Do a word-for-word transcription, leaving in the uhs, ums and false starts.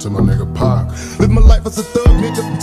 to my nigga Pac. Live my life as a thug, nigga.